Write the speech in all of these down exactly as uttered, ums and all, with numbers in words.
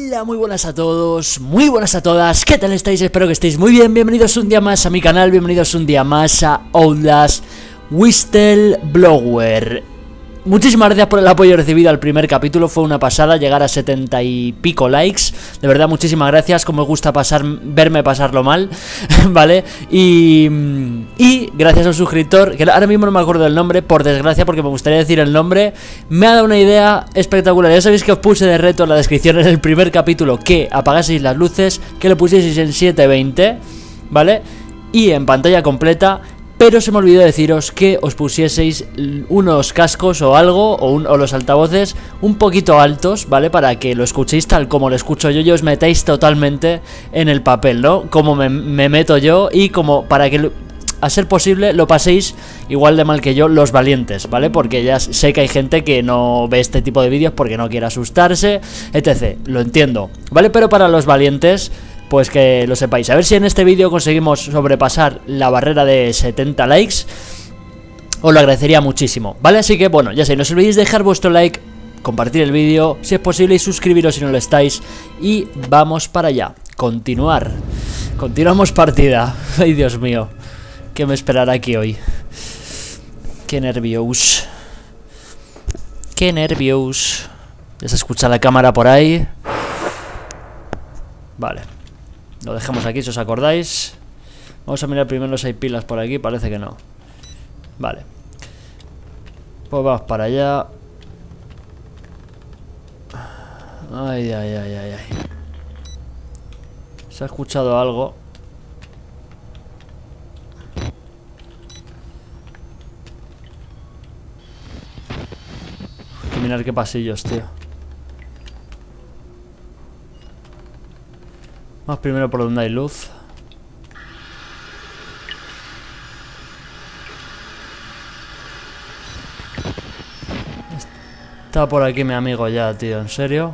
Hola, muy buenas a todos, muy buenas a todas, ¿qué tal estáis? Espero que estéis muy bien, bienvenidos un día más a mi canal, bienvenidos un día más a Outlast Whistleblower. Muchísimas gracias por el apoyo recibido al primer capítulo, fue una pasada llegar a setenta y pico likes. De verdad, muchísimas gracias, como me gusta pasar, verme pasarlo mal, ¿vale? Y, y gracias a un suscriptor, que ahora mismo no me acuerdo del nombre, por desgracia, porque me gustaría decir el nombre, me ha dado una idea espectacular. Ya sabéis que os puse de reto en la descripción en el primer capítulo que apagaseis las luces, que lo pusieseis en setecientos veinte, ¿vale? Y en pantalla completa. Pero se me olvidó deciros que os pusieseis unos cascos o algo, o, un, o los altavoces un poquito altos, ¿vale? Para que lo escuchéis tal como lo escucho yo y os metáis totalmente en el papel, ¿no? Como me, me meto yo y como para que, a ser posible, lo paséis igual de mal que yo los valientes, ¿vale? Porque ya sé que hay gente que no ve este tipo de vídeos porque no quiere asustarse, etcétera. Lo entiendo, ¿vale? Pero para los valientes, pues que lo sepáis. A ver si en este vídeo conseguimos sobrepasar la barrera de setenta likes. Os lo agradecería muchísimo, ¿vale? Así que, bueno, ya sé, no os olvidéis dejar vuestro like, compartir el vídeo, si es posible, y suscribiros si no lo estáis. Y vamos para allá. Continuar. Continuamos partida. Ay, Dios mío. ¿Qué me esperará aquí hoy? Qué nervios. Qué nervios. Ya se escucha la cámara por ahí. Vale. Lo dejamos aquí si os acordáis. Vamos a mirar primero si hay pilas por aquí. Parece que no. Vale. Pues vamos para allá. Ay, ay, ay, ay, ay. Se ha escuchado algo. Hay que mirar qué pasillos, tío. Vamos primero por donde hay luz. Está por aquí mi amigo ya, tío, ¿en serio?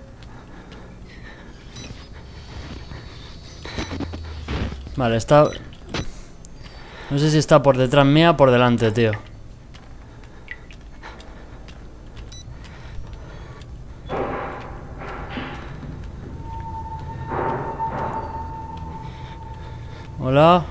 Vale, está... No sé si está por detrás mía o por delante, tío. Hola.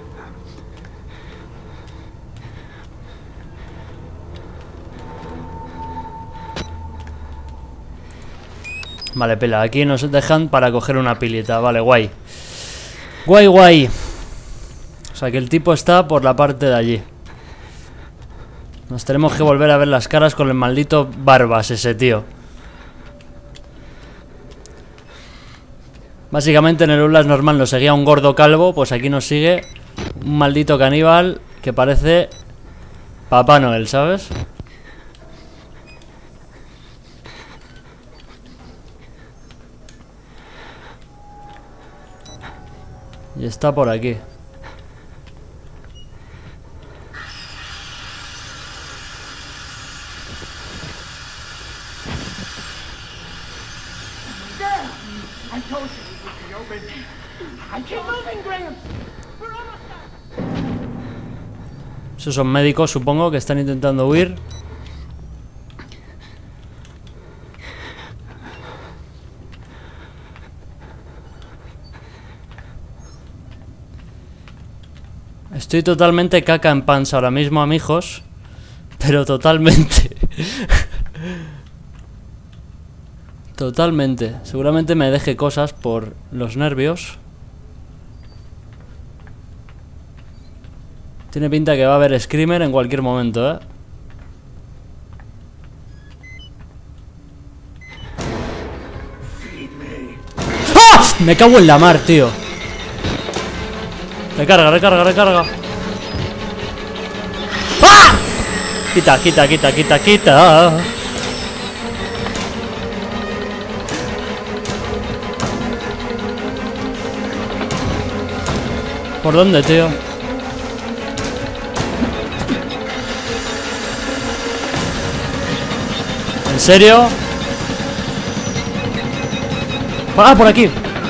Vale, pela, aquí nos dejan para coger una pilita. Vale, guay. Guay, guay. O sea que el tipo está por la parte de allí. Nos tenemos que volver a ver las caras con el maldito Barbas ese tío. Básicamente en el Outlast normal nos seguía un gordo calvo, pues aquí nos sigue un maldito caníbal que parece Papá Noel, ¿sabes? Y está por aquí. Esos son médicos, supongo, que están intentando huir. Estoy totalmente caca en panza ahora mismo, amigos. Pero totalmente. Totalmente. Seguramente me deje cosas por los nervios. Tiene pinta que va a haber screamer en cualquier momento, ¿eh? ¡Ah! Me cago en la mar, tío. Recarga, recarga, recarga. ¡Ah! Quita, quita, quita, quita, quita. ¿Por dónde, tío? ¿En serio? Ah, por aquí.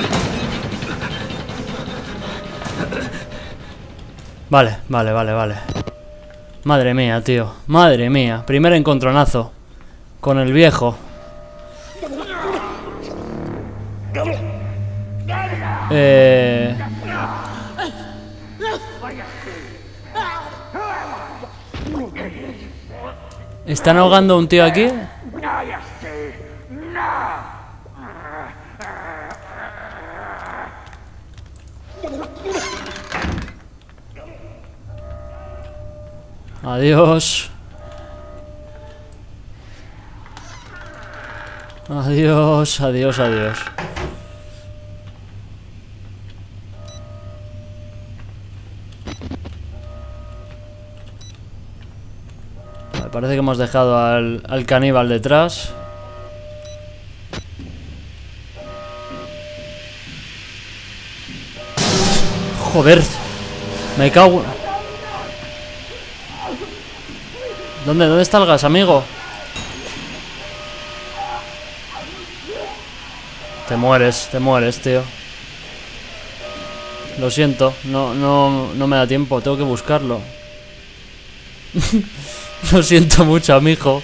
Vale, vale, vale, vale. Madre mía, tío. Madre mía. Primer encontronazo con el viejo. Eh... ¿Están ahogando a un tío aquí? Adiós. Adiós, adiós, adiós. Vale, parece que hemos dejado al, al caníbal detrás. Joder. Me cago. ¿Dónde? ¿Dónde está el gas, amigo? Te mueres, te mueres, tío. Lo siento, no, no, no me da tiempo, tengo que buscarlo. Lo siento mucho, amigo.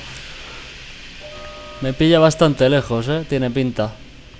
Me pilla bastante lejos, eh, tiene pinta.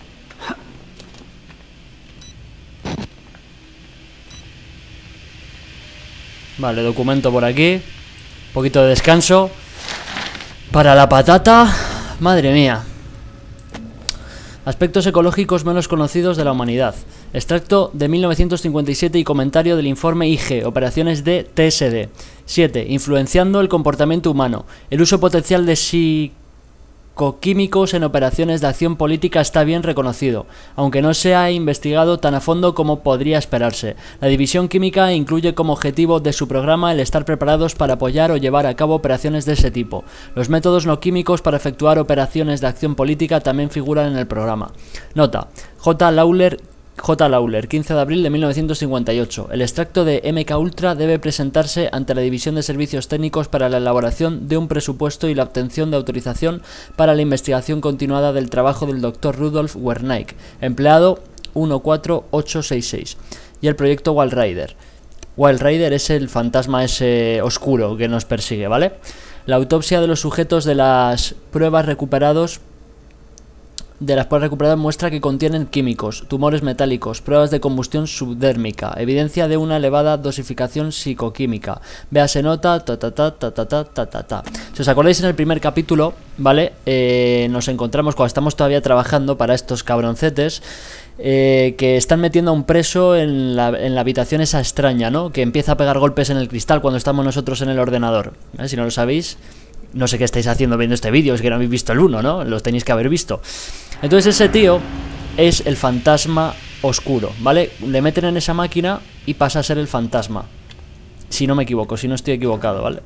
Vale, documento por aquí. Un poquito de descanso para la patata. Madre mía. Aspectos ecológicos menos conocidos de la humanidad. Extracto de mil novecientos cincuenta y siete y comentario del informe I G, operaciones de T S D. siete. Influenciando el comportamiento humano. El uso potencial de psicoquímicos en operaciones de acción política está bien reconocido, aunque no se ha investigado tan a fondo como podría esperarse. La división química incluye como objetivo de su programa el estar preparados para apoyar o llevar a cabo operaciones de ese tipo. Los métodos no químicos para efectuar operaciones de acción política también figuran en el programa. Nota: J. Lawler J. Lawler, quince de abril de mil novecientos cincuenta y ocho. El extracto de M K Ultra debe presentarse ante la División de Servicios Técnicos para la elaboración de un presupuesto y la obtención de autorización para la investigación continuada del trabajo del doctor Rudolf Wernicke, empleado uno cuatro ocho seis seis. Y el proyecto Wild Rider. Wild Rider es el fantasma ese oscuro que nos persigue, ¿vale? La autopsia de los sujetos de las pruebas recuperados de las pruebas recuperadas muestra que contienen químicos, tumores metálicos, pruebas de combustión subdérmica, evidencia de una elevada dosificación psicoquímica. Véase nota, ta ta ta ta ta ta ta ta ta. Si os acordáis, en el primer capítulo, ¿vale? Eh, nos encontramos cuando estamos todavía trabajando para estos cabroncetes, eh, que están metiendo a un preso en la, en la habitación esa extraña, ¿no? Que empieza a pegar golpes en el cristal cuando estamos nosotros en el ordenador. ¿Eh? Si no lo sabéis, no sé qué estáis haciendo viendo este vídeo, es que no habéis visto el uno, ¿no? Lo tenéis que haber visto. Entonces ese tío es el fantasma oscuro, ¿vale? Le meten en esa máquina y pasa a ser el fantasma. Si no me equivoco, si no estoy equivocado, ¿vale?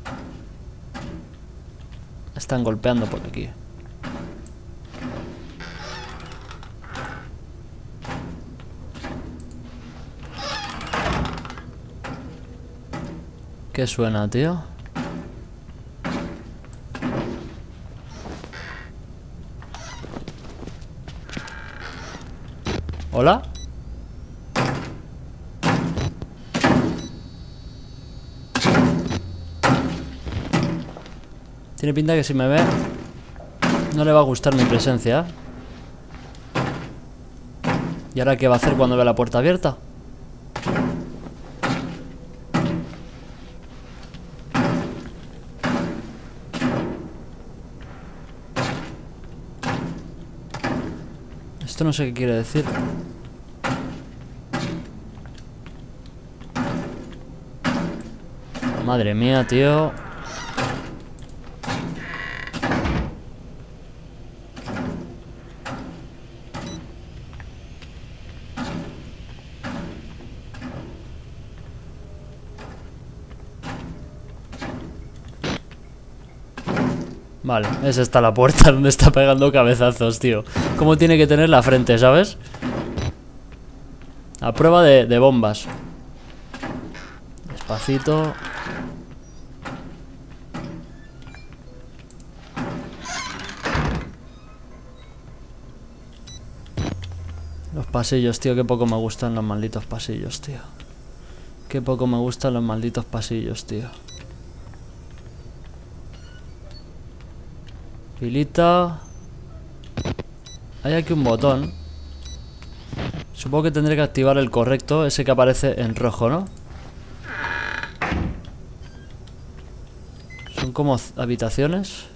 Están golpeando por aquí. ¿Qué suena, tío? ¿Hola? Tiene pinta que si me ve no le va a gustar mi presencia. ¿Y ahora qué va a hacer cuando ve la puerta abierta? Esto no sé qué quiere decir. Madre mía, tío. Vale, esa está la puerta donde está pegando cabezazos, tío. ¿Cómo tiene que tener la frente, sabes? A prueba de, de bombas. Despacito. Los pasillos, tío, qué poco me gustan los malditos pasillos, tío. Qué poco me gustan los malditos pasillos, tío. Pilita. Hay aquí un botón. Supongo que tendré que activar el correcto, ese que aparece en rojo, ¿no? Son como habitaciones.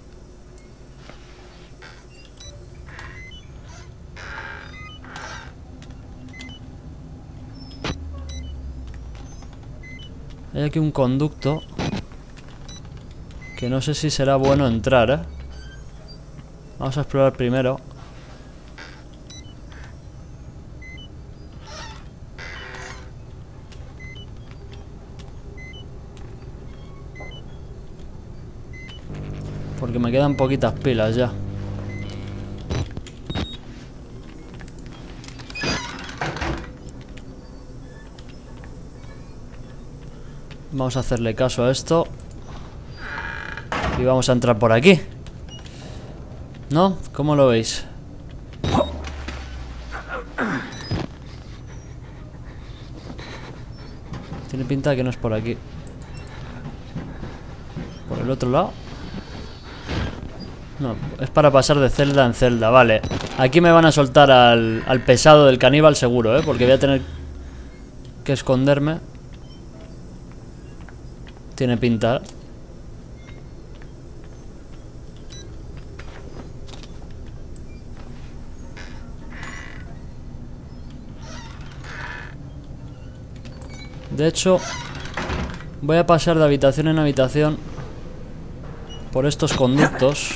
Hay aquí un conducto que no sé si será bueno entrar, ¿eh? Vamos a explorar primero. Porque me quedan poquitas pilas ya. Vamos a hacerle caso a esto. Y vamos a entrar por aquí. ¿No? ¿Cómo lo veis? Tiene pinta de que no es por aquí. ¿Por el otro lado? No, es para pasar de celda en celda, vale. Aquí me van a soltar al, al pesado del caníbal seguro, ¿eh? Porque voy a tener que esconderme. Tiene pinta. De hecho, voy a pasar de habitación en habitación por estos conductos.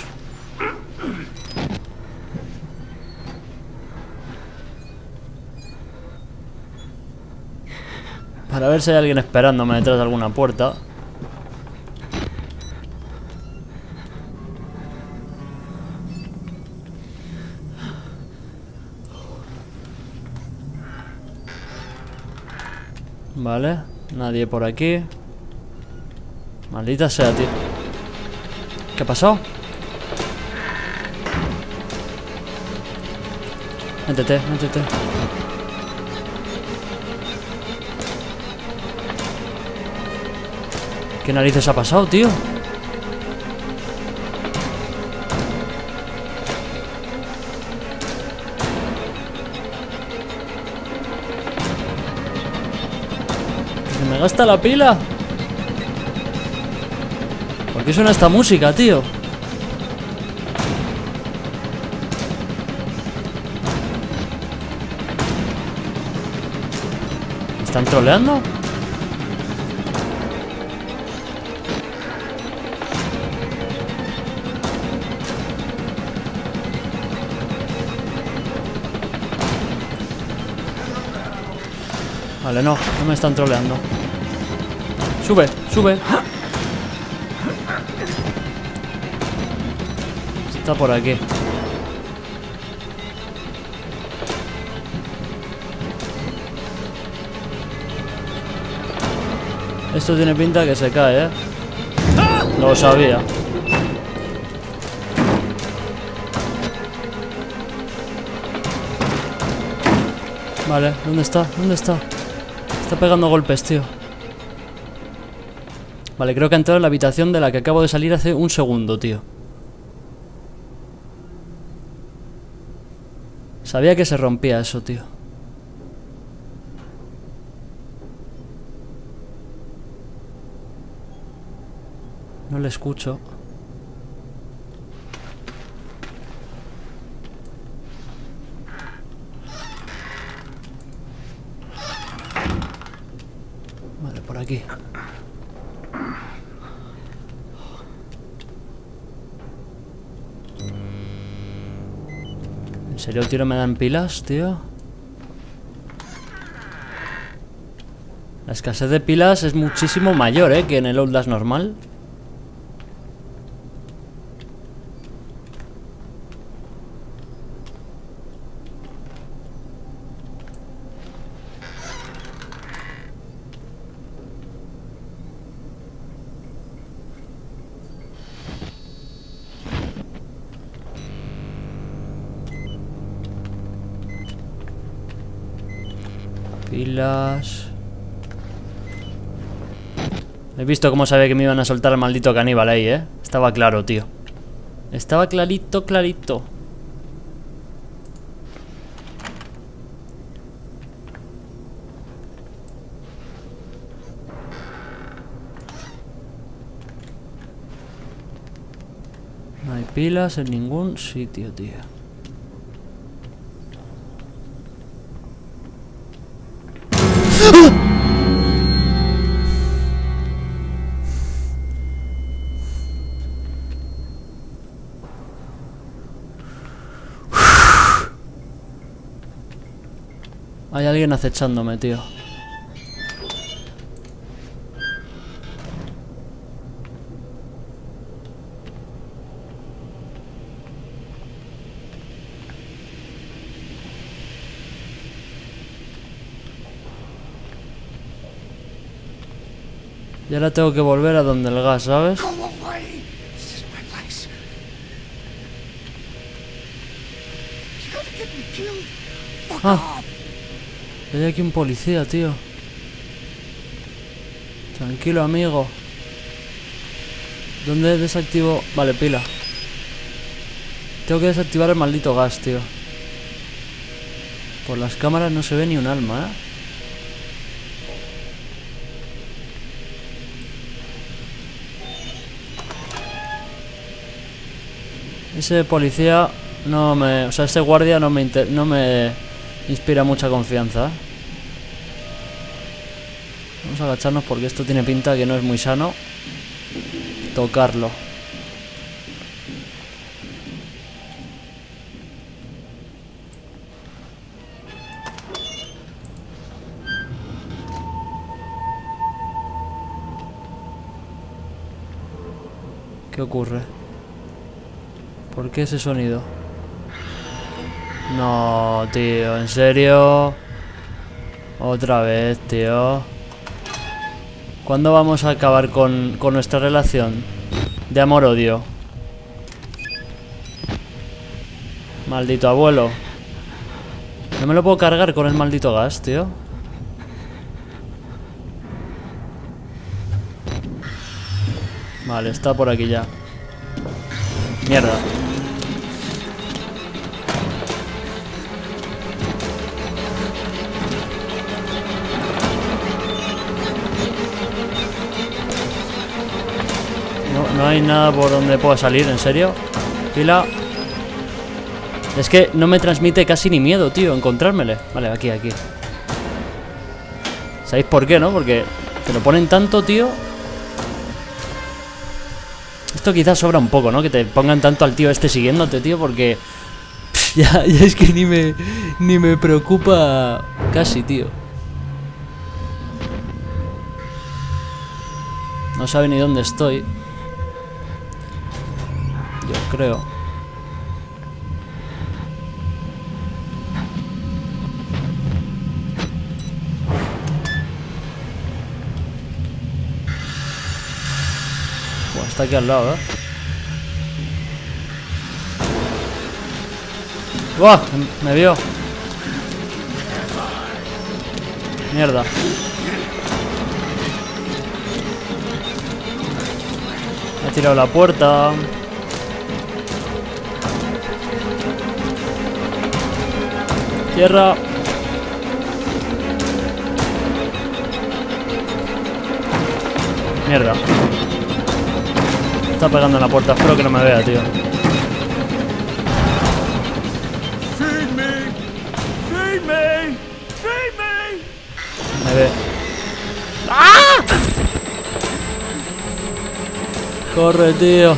Para ver si hay alguien esperándome detrás de alguna puerta. Vale, nadie por aquí. Maldita sea, tío. ¿Qué ha pasado? Métete, métete. ¿Qué narices ha pasado, tío? ¿Se me gasta la pila? ¿Por qué suena esta música, tío? ¿Me están troleando? Vale, no, no me están troleando. Sube, sube. Está por aquí. Esto tiene pinta que se cae, ¿eh? Lo sabía. Vale, ¿dónde está? ¿Dónde está? Está pegando golpes, tío. Vale, creo que ha entrado en la habitación de la que acabo de salir hace un segundo, tío. Sabía que se rompía eso, tío. No le escucho. Vale, por aquí. ¿En serio el tiro me dan pilas, tío? La escasez de pilas es muchísimo mayor, ¿eh? Que en el Outlast normal. Pilas. He visto cómo sabía que me iban a soltar al maldito caníbal ahí, ¿eh? Estaba claro, tío. Estaba clarito, clarito. Pilas en ningún sitio, tío. Hay alguien acechándome, tío. Y ahora tengo que volver a donde el gas, ¿sabes? Ah, hay aquí un policía, tío. Tranquilo, amigo. ¿Dónde desactivo? Vale, pila. Tengo que desactivar el maldito gas, tío. Por las cámaras no se ve ni un alma, ¿eh? Ese policía no me... O sea, ese guardia no me, inter, no me inspira mucha confianza. Vamos a agacharnos porque esto tiene pinta que no es muy sano tocarlo. ¿Qué ocurre? ¿Por qué ese sonido? No, tío, ¿en serio? Otra vez, tío. ¿Cuándo vamos a acabar con, con nuestra relación de amor-odio? Maldito abuelo. No me lo puedo cargar con el maldito gas, tío. Vale, está por aquí ya. Mierda. No, no hay nada por donde pueda salir, ¿en serio? Pila. Es que no me transmite casi ni miedo, tío, encontrármele. Vale, aquí, aquí. ¿Sabéis por qué, no? Porque te lo ponen tanto, tío. Esto quizás sobra un poco, ¿no? Que te pongan tanto al tío este siguiéndote, tío, porque pff, ya, ya es que ni me, ni me preocupa casi, tío. No sabe ni dónde estoy. Yo creo. Buah, está aquí al lado, ¿eh? ¡Buah! Me vio. Mierda. Me ha tirado la puerta. Tierra. Mierda. Está pegando en la puerta. Espero que no me vea, tío. Me ve. ¡Ah! Corre, tío.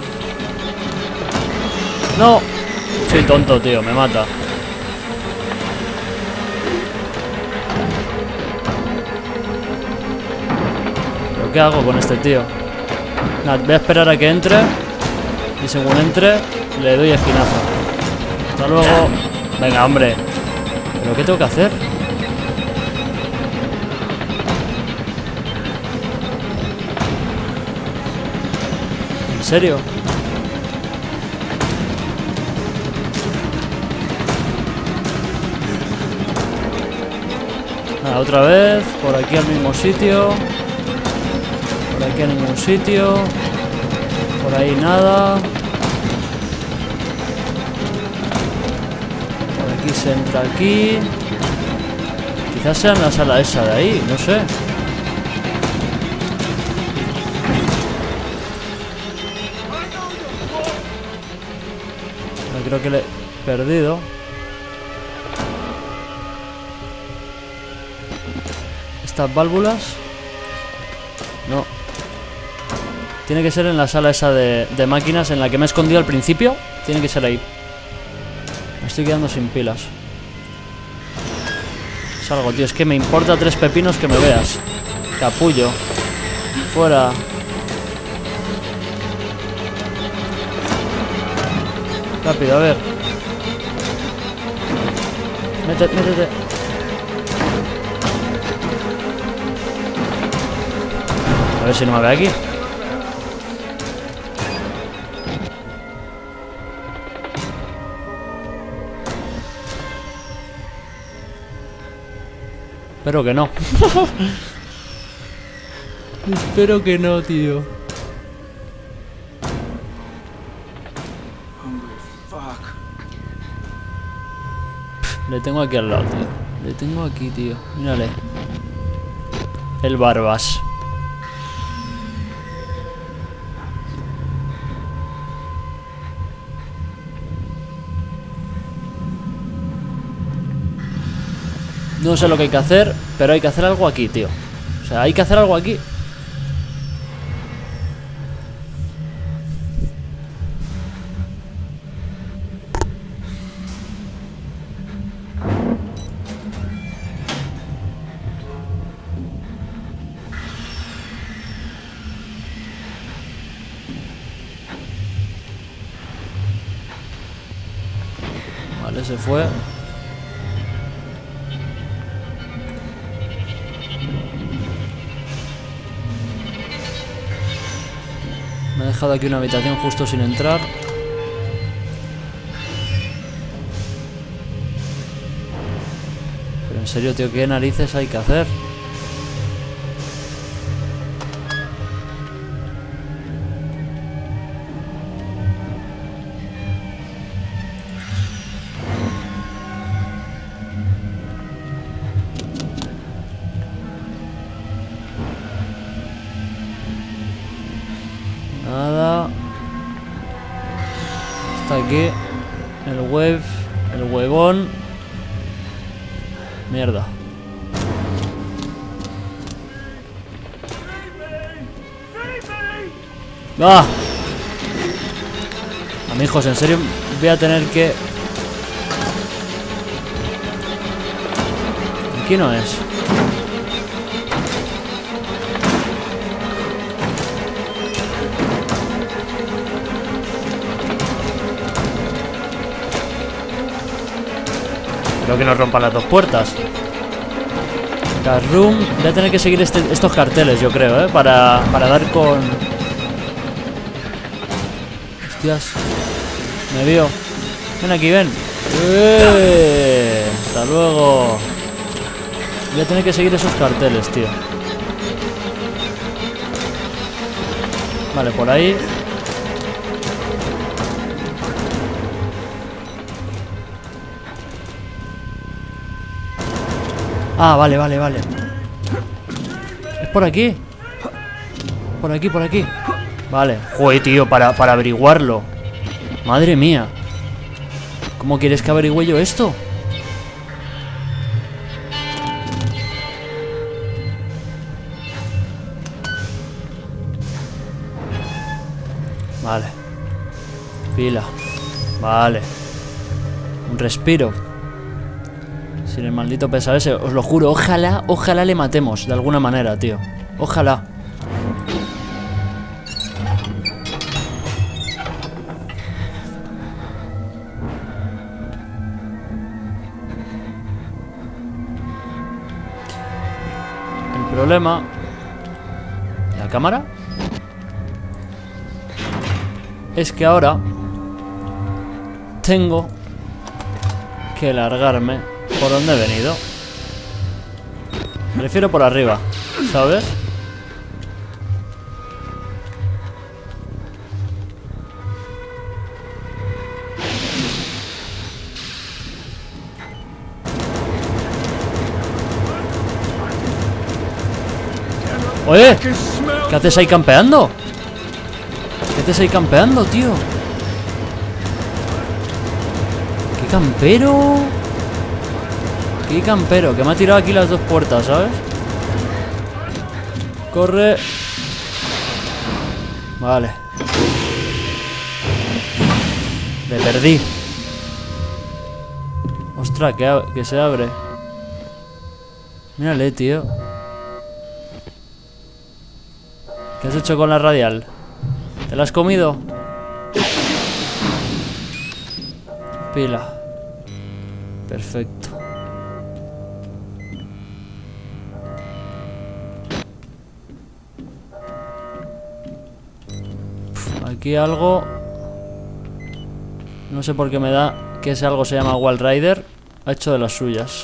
No. Soy tonto, tío. Me mata. ¿Pero qué hago con este tío? Nada, voy a esperar a que entre. Y según entre, le doy esquinazo. Hasta luego. Venga, hombre. ¿Pero qué tengo que hacer? ¿En serio? Nada, otra vez. Por aquí al mismo sitio. Por aquí a ningún sitio. Por ahí nada. Por aquí se entra aquí. Quizás sea en la sala esa de ahí, no sé. Vale, creo que le he perdido. Estas válvulas. No. Tiene que ser en la sala esa de, de máquinas en la que me he escondido al principio. Tiene que ser ahí. Me estoy quedando sin pilas. Salgo, tío. Es que me importa tres pepinos que me veas. Capullo. Fuera. Rápido, a ver. Métete, métete. A ver si no me ve aquí. Espero que no. Espero que no, tío. Le tengo aquí al lado, tío. Le tengo aquí, tío. Mírale. El Barbas. No sé lo que hay que hacer, pero hay que hacer algo aquí, tío. O sea, hay que hacer algo aquí. Vale, se fue. Me he dejado aquí una habitación justo sin entrar. Pero en serio, tío, ¿qué narices hay que hacer? Nada. Está aquí. El web. El huevón. Mierda. ¡Ah! Amigos, en serio voy a tener que... Aquí no es. Creo que nos rompan las dos puertas. Gas room. Voy a tener que seguir este, estos carteles, yo creo, ¿eh? Para, para dar con... Hostias. Me vio. Ven aquí, ven. ¡Eh! Hasta luego. Voy a tener que seguir esos carteles, tío. Vale, por ahí. Ah, vale, vale, vale. ¿Es por aquí? Por aquí, por aquí. Vale. Joder, tío, para, para averiguarlo. Madre mía. ¿Cómo quieres que averigüe yo esto? Vale. Pila. Vale. Un respiro. Sin el maldito pesado ese, os lo juro. Ojalá, ojalá le matemos de alguna manera, tío. Ojalá. El problema... ¿La cámara? Es que ahora tengo que largarme por donde he venido. Me refiero por arriba, ¿sabes? Oye, ¿qué haces ahí campeando? ¿Qué haces ahí campeando, tío? campero! ¡Qué campero! Que me ha tirado aquí las dos puertas, ¿sabes? ¡Corre! Vale. Le perdí. Ostras, que, que se abre. Mírale, tío. ¿Qué has hecho con la radial? ¿Te la has comido? Pila. Perfecto. Uf, aquí algo. No sé por qué me da que ese algo se llama Wall Rider. Ha hecho de las suyas.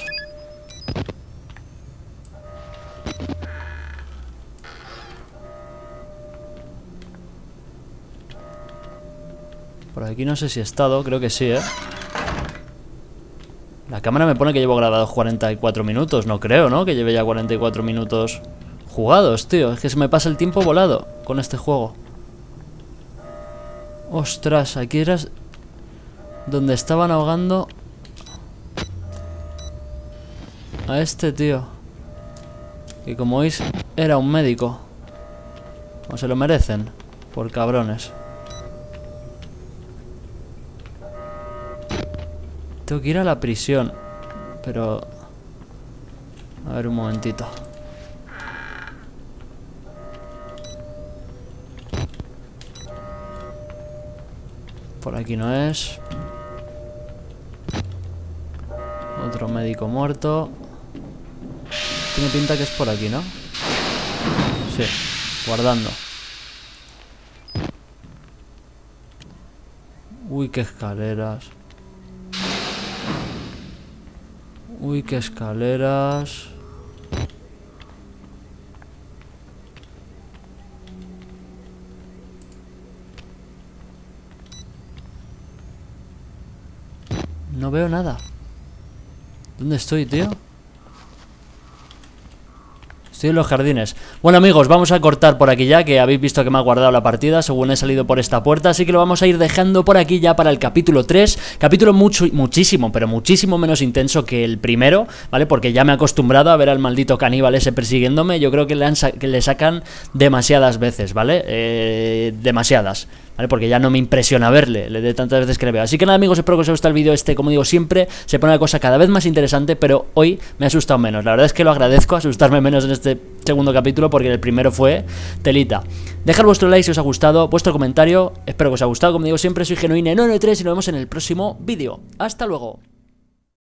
Por aquí no sé si he estado, creo que sí, ¿eh? La cámara me pone que llevo grabado cuarenta y cuatro minutos. No creo, ¿no? Que lleve ya cuarenta y cuatro minutos jugados, tío. Es que se me pasa el tiempo volado con este juego. Ostras, aquí eras donde estaban ahogando a este tío, que como veis era un médico. O se lo merecen, por cabrones. Tengo que ir a la prisión. Pero... a ver un momentito. Por aquí no es. Otro médico muerto. Tiene pinta que es por aquí, ¿no? Sí, guardando. Uy, qué escaleras. Uy, qué escaleras. No veo nada. ¿Dónde estoy, tío? Estoy en los jardines. Bueno, amigos, vamos a cortar por aquí ya, que habéis visto que me ha guardado la partida según he salido por esta puerta, así que lo vamos a ir dejando por aquí ya para el capítulo tres. Capítulo mucho, muchísimo, pero muchísimo menos intenso que el primero, ¿vale? Porque ya me he acostumbrado a ver al maldito caníbal ese persiguiéndome. Yo creo que le, han sa que le sacan demasiadas veces, ¿vale? Eh, demasiadas, ¿vale? Porque ya no me impresiona verle, le de tantas veces que le veo. Así que nada, amigos, espero que os haya gustado el vídeo este. Como digo siempre, se pone la cosa cada vez más interesante, pero hoy me ha asustado menos. La verdad es que lo agradezco, asustarme menos en este segundo capítulo, porque el primero fue telita. Dejad vuestro like si os ha gustado, vuestro comentario, espero que os haya gustado. Como digo siempre, soy Genuine noventa y tres y nos vemos en el próximo vídeo. Hasta luego.